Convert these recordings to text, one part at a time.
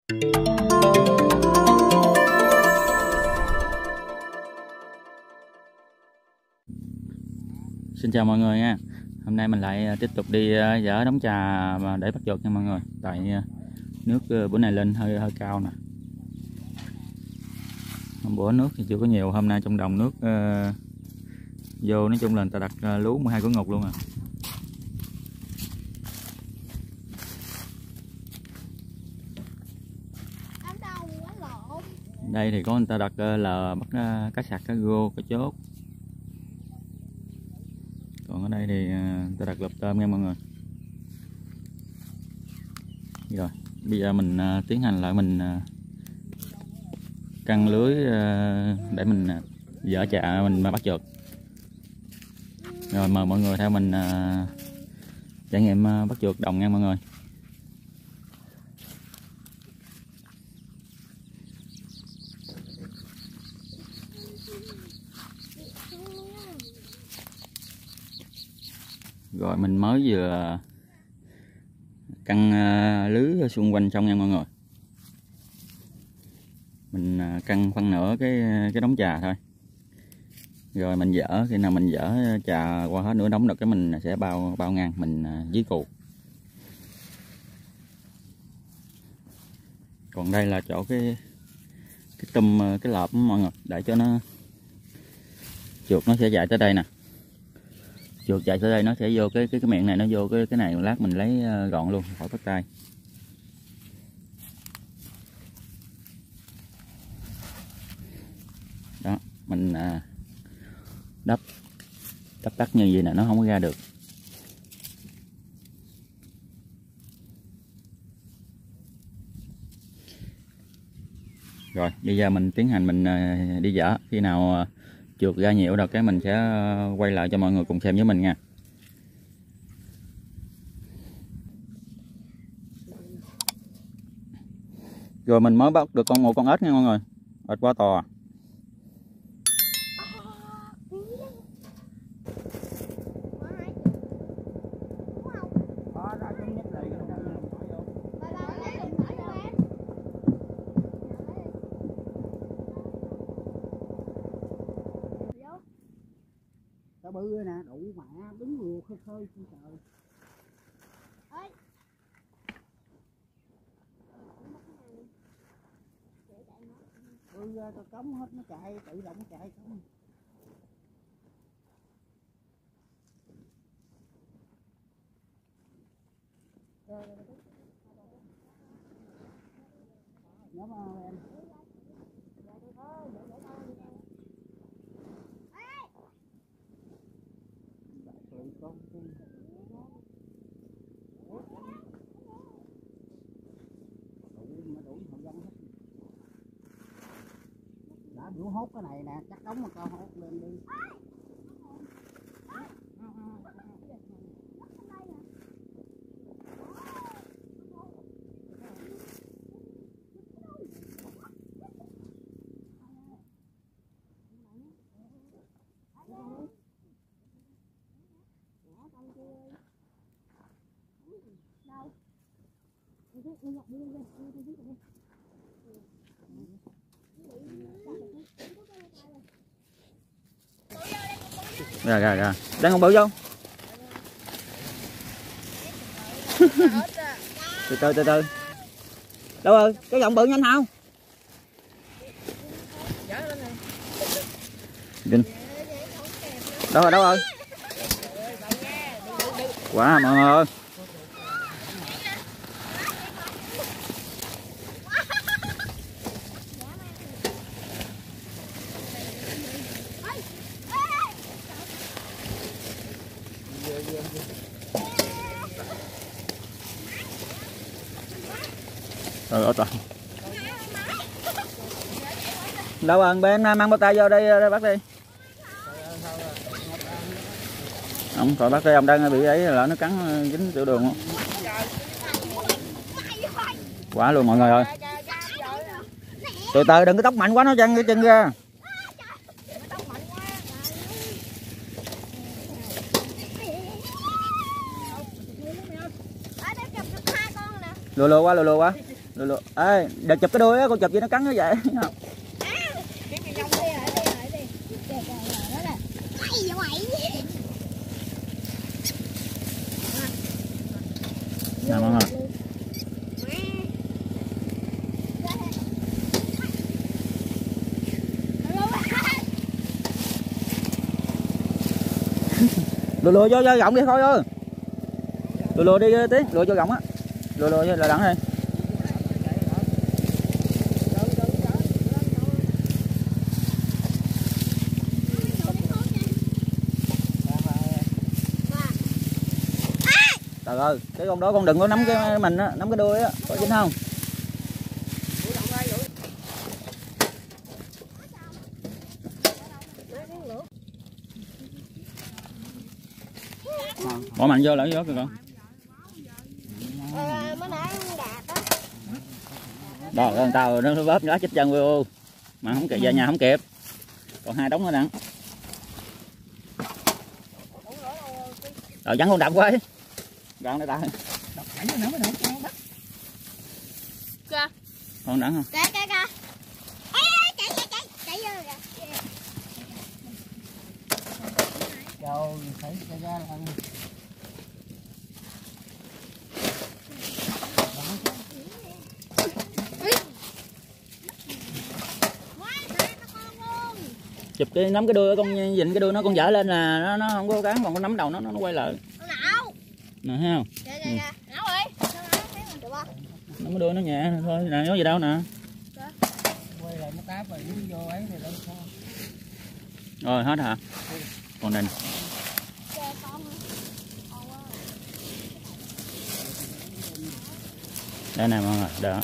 Xin chào mọi người nha. Hôm nay mình lại tiếp tục đi dỡ đống trà mà để bắt chuột nha mọi người. Tại nước bữa nay lên hơi cao nè. Hôm bữa nước thì chưa có nhiều, hôm nay trong đồng nước vô, nói chung là người ta đặt lú 12 cửa ngục luôn à. Đây thì có người ta đặt là bắt cá sặc, cá rô, cá chốt. Còn ở đây thì người ta đặt lợp tôm nha mọi người. Rồi bây giờ mình tiến hành lại mình căng lưới để mình dỡ chạ mình bắt chuột. Rồi mời mọi người theo mình trải nghiệm bắt chuột đồng nha mọi người. Rồi mình mới vừa căng lưới xung quanh xong nha mọi người. Mình căng phân nửa cái đống trà thôi. Rồi mình dỡ, khi nào mình dỡ trà qua hết nửa đống được cái mình sẽ bao ngang mình dí cù. Còn đây là chỗ cái tum cái lợp mọi người, để cho nó chuột nó sẽ chạy tới đây nè. Chuột chạy tới đây nó sẽ vô cái miệng này, nó vô cái này, lát mình lấy gọn luôn khỏi bắt tay. Đó, mình đắp tắt như vậy nè, nó không có ra được. Rồi bây giờ mình tiến hành mình đi dỡ. Khi nào chuột ra nhiều rồi cái mình sẽ quay lại cho mọi người cùng xem với mình nha. Rồi mình mới bắt được một con ếch nha mọi người. Ếch quá to. Tao bự nè, đủ mẹ đứng vừa khơi khơi trên trời. Bự ra tao cống hết nó chạy, tự động chạy không. Nhớ mà em. Đã đủ hốt cái này nè, chắc đóng mà cao hốt lên đi. Ra đang con bự vô. từ từ đâu rồi cái giọng bự nhanh không đâu rồi quá mọi người ơi. Ở toàn đâu rồi bên mang bao tay vô đây bắt đi. Không thôi bắt đi, ông đang bị ấy là nó cắn dính tiểu đường luôn. Quá luôn mọi người ơi. Từ từ đừng có tóc mạnh quá nó văng cái chân ra. Lùa quá Lô. Ê, đợt chụp cái đuôi á, con chụp gì nó cắn nó vậy. Nào mọi người. Lùa vô gọng đi thôi ơi. Lùa đi Tiến, lùa vô gọng á. Lùa là đặng đi. Trời ơi, cái con đó con đừng có nắm cái mình á, nắm cái đuôi á, có dính không? Bỏ mạnh vô lại gió kìa con. Đó, con tao nó vớp nó chết chân vô. Mà không kịp về nhà không kịp. Còn 2 đống nữa nè. Rồi vắng con đập quá. Gọn đây ta. Con đặng không? Chạy Rồi phải ra là Chụp cái nắm cái đuôi con dịnh cái đuôi nó con dở lên là nó không có cắn, còn con nắm đầu nó quay lại. Nè thấy không? Nắm cái đuôi nó nhẹ thôi, nè có gì đâu nè. quay lại nó táp rồi vô ấy thì đâu sao. Rồi hết hả? Còn đây nè. Đây nè mọi người, đó.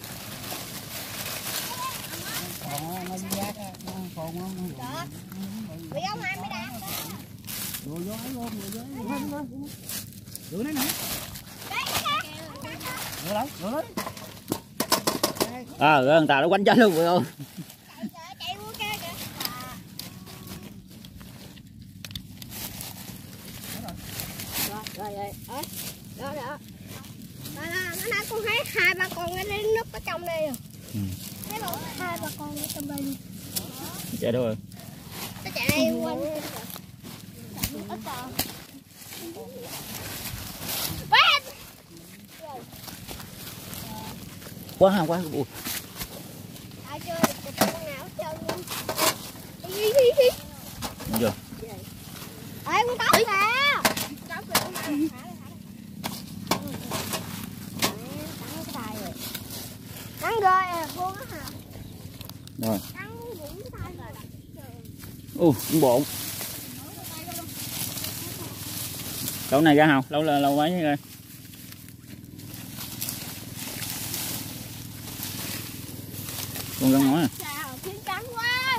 Còn nó giác á, nó còn nó bị ông ai mới đá rồi vô ấy luôn, rồi vô. Rửa đấy nè. Rửa lấy. Người ta nó quánh chết luôn phải không? chạy qua kia kìa. Rồi đó nó con thấy 2-3 con cái núp ở trong đây rồi. Thấy không? 2-3 con ở trong đây. Chạy đâu rồi? Nó chạy quanh. Quá. Ai chơi được con nào chơi luôn. Đúng chưa? Ê con cóc kìa. Cóc kìa con nào. Cắn rơi luôn á hả? Rồi. Cắn cũng tay Con rồi. bộn. Lâu này ra không? Lâu quá rồi. Con gắn ngói à? Sao khiến cắn quá.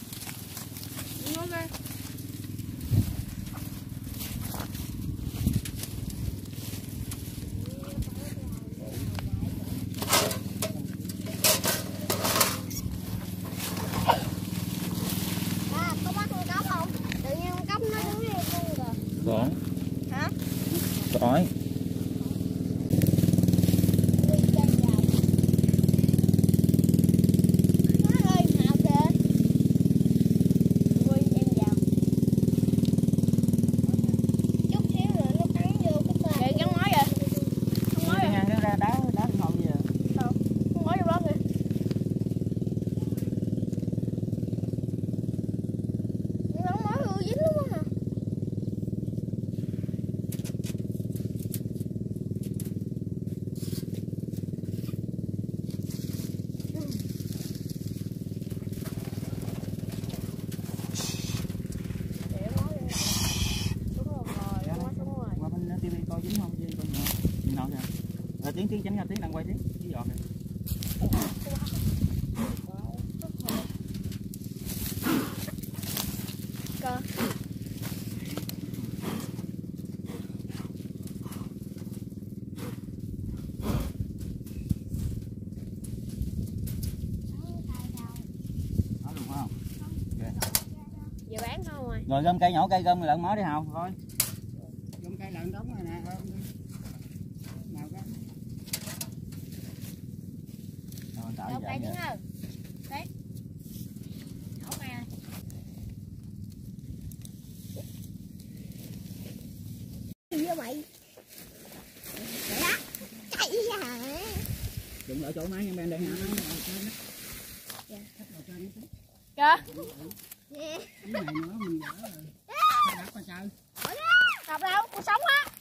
Có bắt con cóc không? Tự nhiên con cóc nó đứng đây luôn rồi. Có. Hả? Tỏi. Tiếng tránh ra, Tiếng đang quay Tiếng với giọt kìa. Giờ bán không rồi. Rồi gom cây nhỏ cây gom lợn mới đi Hào coi. Gom cây lợn đóng rồi nè. Nào cái. tạo Đâu vậy cây nha. trứng không? Đấy. Không nè. Gì vậy mày? Đó. Chạy hả? Đừng ở chỗ máy nha Ben đây hả? Kìa. Cái này nữa mình gỡ rồi. Sao đập mà trời? Đập đâu? Cuộc sống á.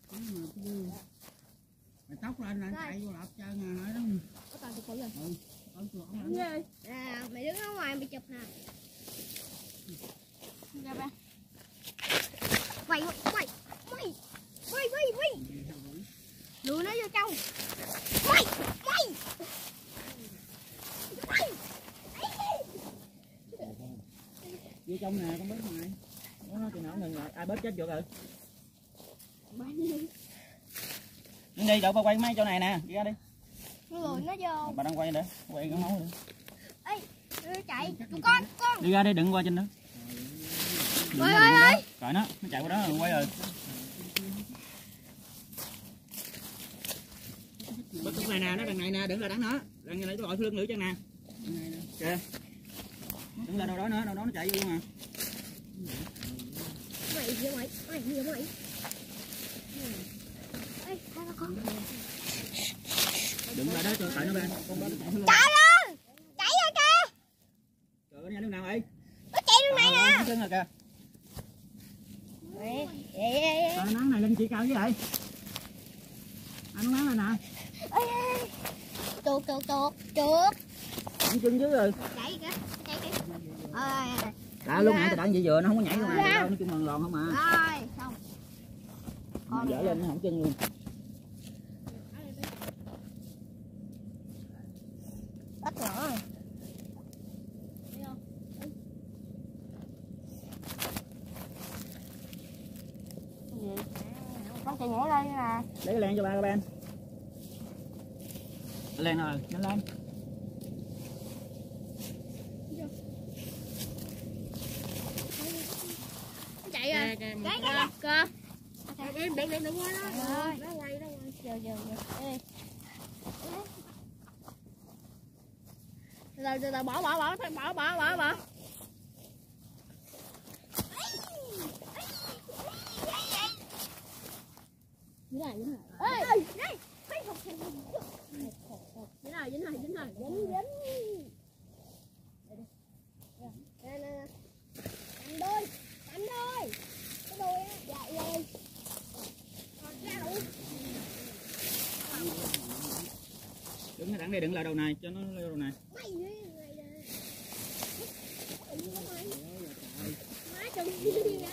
Mày tóc lên là chạy vô lọt chơi nè nói đó. Có toàn tụi rồi. Ở cửa lắm. Mày đứng ở ngoài mày chụp nè. Ra ba. Quay quay quay quay quay quay. Lùi nó vô trong. Quay quay. Quay. Vô trong nè con bớt ngoài. Nó chừng nào ngừng lại. Ai bớt chết được rồi. Đi đậu quay máy chỗ này nè, đi ra đi. Nó lùi nó vô. Bà đang quay để quay cái máu đi. Ê, nó chạy. Tụi con. Đi ra đi, đừng qua trên đó. Ơi ơi ơi. Rồi nó chạy qua đó rồi quay rồi. Bớt cái này nè, nó đằng này nè, đừng là đánh nó. Đằng này tôi gọi lưng nữa chân nè. Kìa. Đừng là đâu đó nữa, đâu đó nó chạy vô luôn à. Mày gì mày? Mày gì mày? Ê, hai ba con. Đừng là đó cho tại nó bên. Con đó nó chạy luôn. Chạy lên. Chạy ra kìa. Trời ơi, đường nào vậy? Nó chạy đường này nè. Nó chân rồi kìa. Ê. Trời nắng này lên chị cao chứ vậy? Anh nắng này nè. Ê. Chuột. Anh chân dưới rồi. Chạy kìa. Ơi. Đã lúc nãy tôi đặng chị vừa nó không có nhảy luôn à, đâu nó chung lần lòn không à. Rồi, xong. Mà dở lên nó không chân luôn. Bắt nhỏ. Con chạy nhảy lên nè. Lấy cái len cho ba các Ben. Cái len rồi, nhanh lên. Chạy rồi. Cái. Đừng qua đó. Nó quay. Giờ. Ê. Từ từ bỏ. Dính này. Ê, đây. Dính rồi. Nè. Cắm đôi. Cái đôi á, dạ rồi. Ra đủ. Đứng đặng đây, đừng là đầu này cho nó leo đầu này. Mày đi mày. Má chừng đi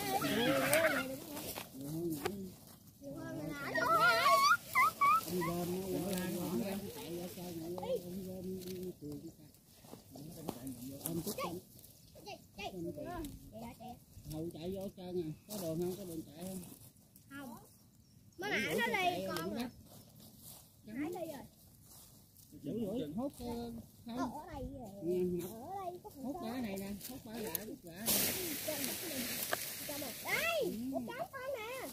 Hầu chạy vô trơn à, có đường không, có đường chạy không? Không. Má nãy nó đi con rồi. Nãy đi rồi. Giữ hút không? Ở đây rồi. Ở đây có Hút bả này nè, hút bả lại, hút bả. Cho một. Đây, một trống con nè.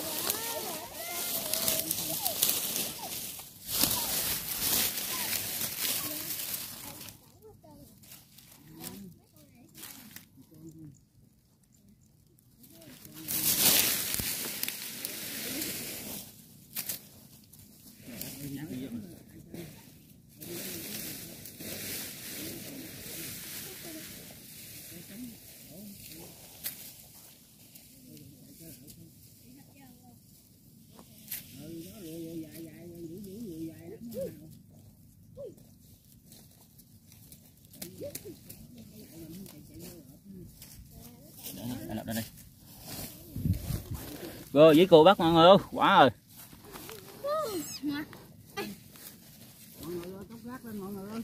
Đây. Rồi với cô bắt mọi người ơi, quá rồi. Mọi người ơi, tóc rác lên mọi người ơi.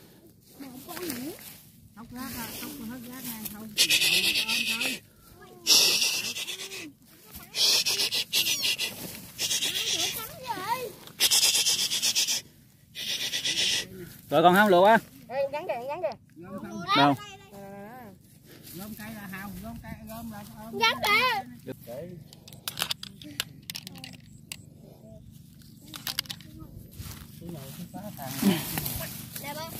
Tóc rác à, tóc hết rác nha, thôi. Rồi còn không lụa á. Gắn kìa. Đâu? Gom cây là hào, gom cây gom là Gắn kìa. Nè ba.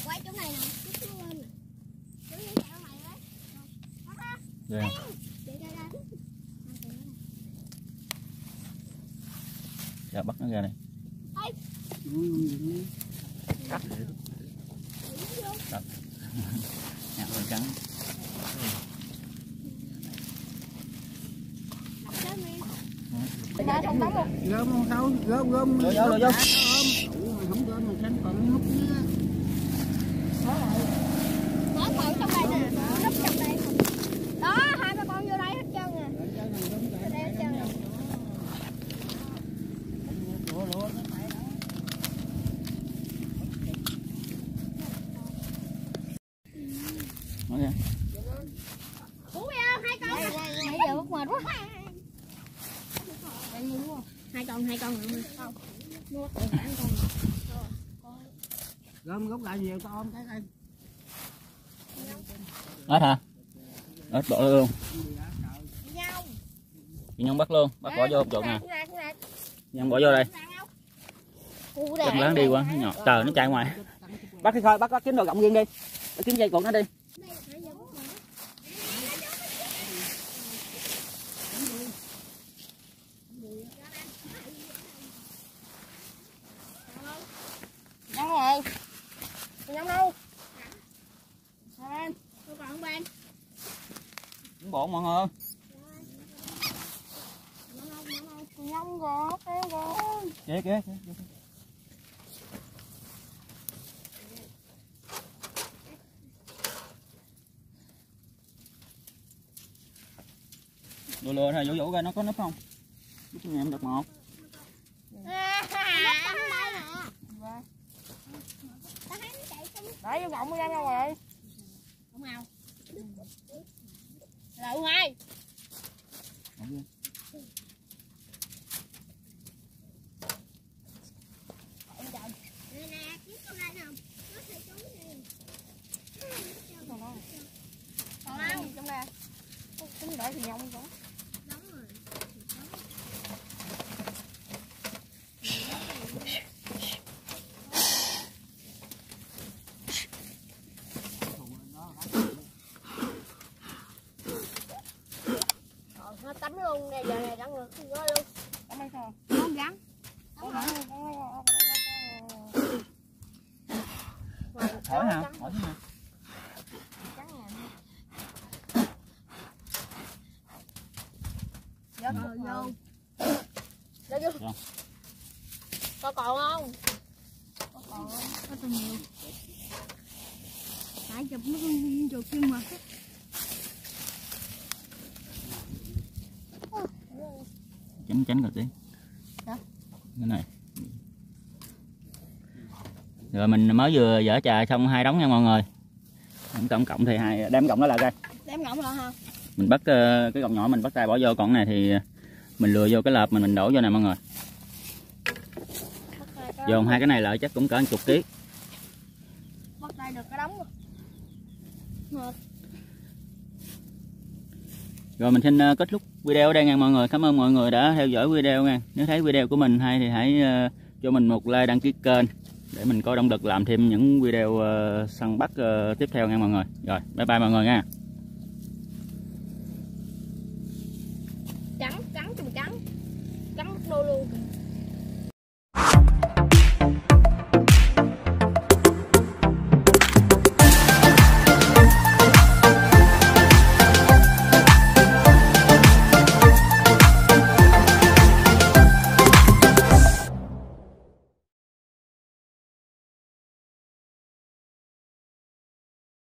Ghê không? Giờ bắt nó ra đây. Cắt. Cắt. Nhặt rồi cắn. Gom không sao, gom Vô vô vô. mày không gom mày xanh còn hút nữa. Có còn trong đây nè, núp trong đây. Đó, hai ba con vô đây hết trơn nè. Vô đây hết trơn nè. Nói ra. Ủa hai con. Nãy giờ bắt mệt quá. Hai con nữa không? Mua ăn con. Gom gốc lại nhiều tao ôm cái đây. Ếch hả? Ếch bỏ luôn. Nhau. Chị Nhung bắt luôn, bắt bỏ vô chuột nè. Nhung bỏ vô đây. Chân lớn đi quá, nó nhỏ. Trời nó chạy ngoài. Bắt cái khơi, bắt kiếm đồ gọng riêng đi. Bắt kiếm dây cột nó đi. Nhông rồi. Nhông đâu? Bên. Tôi còn bên. Bộn mọi người. Nhông rồi, em rồi. Kìa. Lừa thôi, vũ coi nó có núp không? Núp nhà em được một. Để vô gọng ra đâu rồi? Không nào. Lậu hai. Còn đâu trong đây. Chúng để thì nhông có. Nó tắm luôn nè, giờ này đang ngược rơi luôn. Tắm hay sao? Không gắn. Hỏi hả? Hỏi chứ hả? Vô. Vô. Vô. Có còn không? Có còn không? Có từ nhiều. Tại chụp nó chuột kim mật á. Tránh rồi tí. Hả? Cái này. Rồi mình mới vừa dỡ trà xong 2 đống nha mọi người. Tổng cộng thì đem cộng đó là coi. Đem gọng là hả? Mình bắt cái gọng nhỏ mình bắt tay bỏ vô, còn này thì mình lừa vô cái lợp mình đổ vô này mọi người. Dồn 2 cái này lại chắc cũng cỡ 10 kg. Bắt tay được cái đống rồi. Rồi mình xin kết thúc video ở đây nha mọi người. Cảm ơn mọi người đã theo dõi video nha. Nếu thấy video của mình hay thì hãy cho mình một like, đăng ký kênh để mình có động lực làm thêm những video săn bắt tiếp theo nha mọi người. Rồi, bye bye mọi người nha.